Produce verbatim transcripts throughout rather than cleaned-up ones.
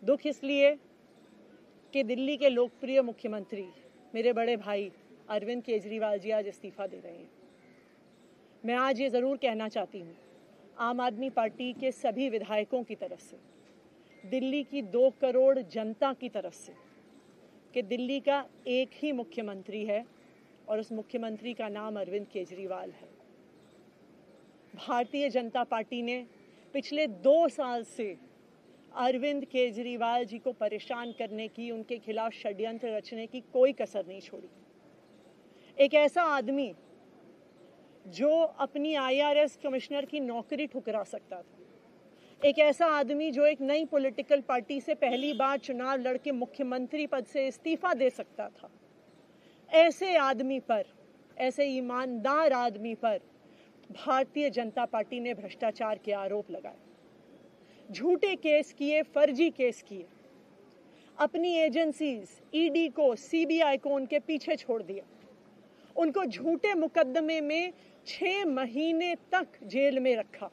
दुख इसलिए कि दिल्ली के लोकप्रिय मुख्यमंत्री मेरे बड़े भाई अरविंद केजरीवाल जी आज इस्तीफा दे रहे हैं। मैं आज ये ज़रूर कहना चाहती हूँ आम आदमी पार्टी के सभी विधायकों की तरफ से, दिल्ली की दो करोड़ जनता की तरफ से, कि दिल्ली का एक ही मुख्यमंत्री है और उस मुख्यमंत्री का नाम अरविंद केजरीवाल है। भारतीय जनता पार्टी ने पिछले दो साल से अरविंद केजरीवाल जी को परेशान करने की, उनके खिलाफ षड्यंत्र रचने की कोई कसर नहीं छोड़ी। एक ऐसा आदमी जो अपनी आई आर एस कमिश्नर की नौकरी ठुकरा सकता था, एक ऐसा आदमी जो एक नई पॉलिटिकल पार्टी से पहली बार चुनाव लड़के मुख्यमंत्री पद से इस्तीफा दे सकता था, ऐसे आदमी पर, ऐसे ईमानदार आदमी पर भारतीय जनता पार्टी ने भ्रष्टाचार के आरोप लगाए, झूठे केस किए, फर्जी केस किए, अपनी एजेंसीज ई डी को, सी बी आई को उनके पीछे छोड़ दिया, उनको झूठे मुकदमे में छह महीने तक जेल में रखा।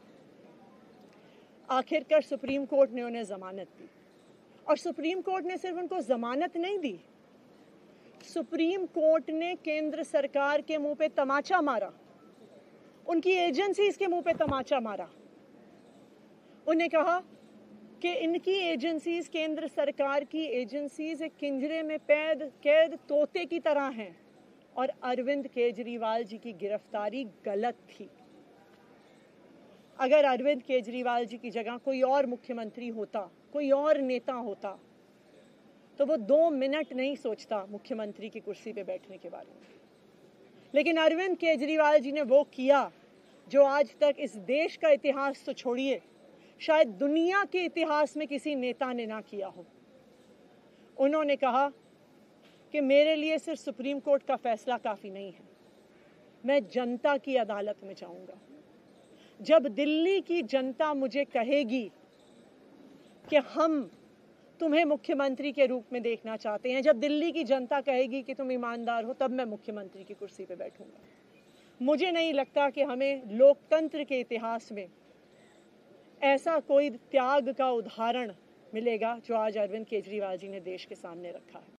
आखिरकार सुप्रीम कोर्ट ने उन्हें जमानत दी और सुप्रीम कोर्ट ने सिर्फ उनको जमानत नहीं दी, सुप्रीम कोर्ट ने केंद्र सरकार के मुंह पे तमाचा मारा, उनकी एजेंसीज के मुंह पे तमाचा मारा। उन्हें कहा कि इनकी एजेंसीज, केंद्र सरकार की एजेंसीज एक पिंजरे में कैद कैद तोते की तरह हैं और अरविंद केजरीवाल जी की गिरफ्तारी गलत थी। अगर अरविंद केजरीवाल जी की जगह कोई और मुख्यमंत्री होता, कोई और नेता होता, तो वो दो मिनट नहीं सोचता मुख्यमंत्री की कुर्सी पे बैठने के बारे में। लेकिन अरविंद केजरीवाल जी ने वो किया जो आज तक इस देश का इतिहास तो छोड़िए, शायद दुनिया के इतिहास में किसी नेता ने ना किया हो। उन्होंने कहा कि मेरे लिए सिर्फ सुप्रीम कोर्ट का फैसला काफ़ी नहीं है, मैं जनता की अदालत में जाऊंगा। जब दिल्ली की जनता मुझे कहेगी कि हम तुम्हें मुख्यमंत्री के रूप में देखना चाहते हैं, जब दिल्ली की जनता कहेगी कि तुम ईमानदार हो, तब मैं मुख्यमंत्री की कुर्सी पे बैठूंगा। मुझे नहीं लगता कि हमें लोकतंत्र के इतिहास में ऐसा कोई त्याग का उदाहरण मिलेगा जो आज अरविंद केजरीवाल जी ने देश के सामने रखा है।